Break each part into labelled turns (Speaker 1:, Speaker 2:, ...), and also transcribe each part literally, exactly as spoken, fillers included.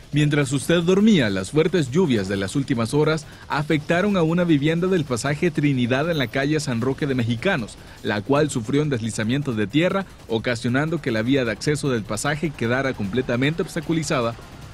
Speaker 1: Mientras usted dormía, las fuertes lluvias de las últimas horas afectaron a una vivienda del pasaje Trinidad en la calle San Roque de Mexicanos, la cual sufrió un deslizamiento de tierra, ocasionando que la vía de acceso del pasaje quedara completamente obstaculizada.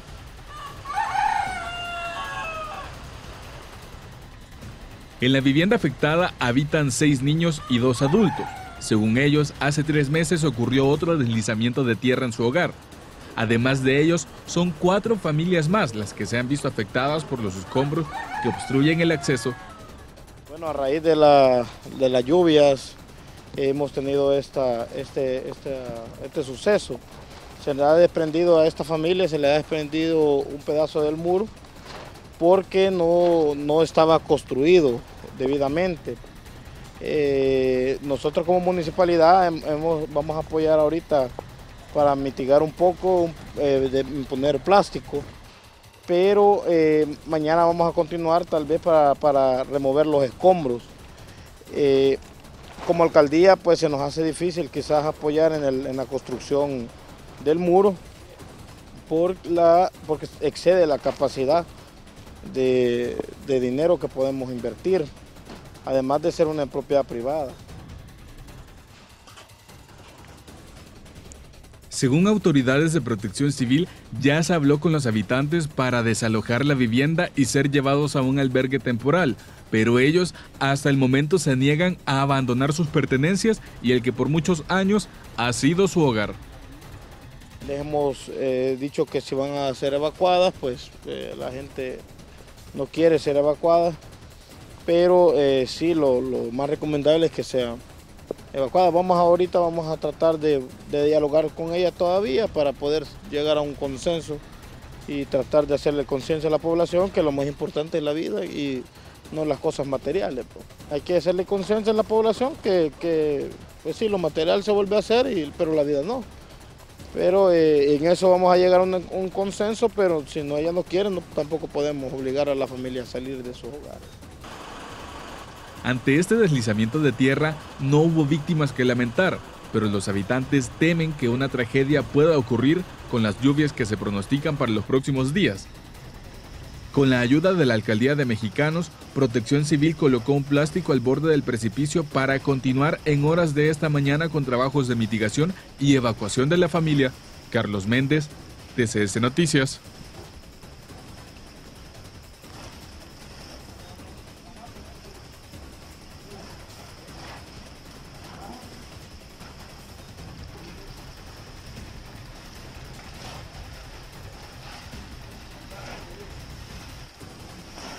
Speaker 1: En la vivienda afectada habitan seis niños y dos adultos. Según ellos, hace tres meses ocurrió otro deslizamiento de tierra en su hogar. Además de ellos, son cuatro familias más las que se han visto afectadas por los escombros que obstruyen el acceso.
Speaker 2: Bueno, a raíz de, la, de las lluvias hemos tenido esta, este, este, este suceso. Se le ha desprendido a esta familia, se le ha desprendido un pedazo del muro porque no, no estaba construido debidamente. Eh, nosotros como municipalidad hemos, vamos a apoyar ahorita para mitigar un poco, eh, de poner plástico, pero eh, mañana vamos a continuar tal vez para, para remover los escombros. Eh, como alcaldía pues se nos hace difícil quizás apoyar en, el, en la construcción del muro por la, porque excede la capacidad de, de dinero que podemos invertir, además de ser una propiedad privada.
Speaker 1: Según autoridades de protección civil, ya se habló con los habitantes para desalojar la vivienda y ser llevados a un albergue temporal, pero ellos hasta el momento se niegan a abandonar sus pertenencias y el que por muchos años ha sido su hogar.
Speaker 2: Les hemos eh, dicho que si van a ser evacuadas, pues eh, la gente no quiere ser evacuada, pero eh, sí lo, lo más recomendable es que sea evacuada. Vamos ahorita, vamos a tratar de, de dialogar con ella todavía para poder llegar a un consenso y tratar de hacerle conciencia a la población que lo más importante es la vida y no las cosas materiales. Pues. Hay que hacerle conciencia a la población que, que pues sí, lo material se vuelve a hacer, y, pero la vida no. Pero eh, en eso vamos a llegar a un, un consenso, pero si no, ella no quiere, no, tampoco podemos obligar a la familia a salir de sus hogares.
Speaker 1: Ante este deslizamiento de tierra no hubo víctimas que lamentar, pero los habitantes temen que una tragedia pueda ocurrir con las lluvias que se pronostican para los próximos días. Con la ayuda de la Alcaldía de Mexicanos, Protección Civil colocó un plástico al borde del precipicio para continuar en horas de esta mañana con trabajos de mitigación y evacuación de la familia. Carlos Méndez, T C S Noticias.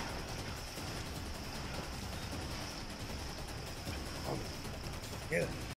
Speaker 3: Queda.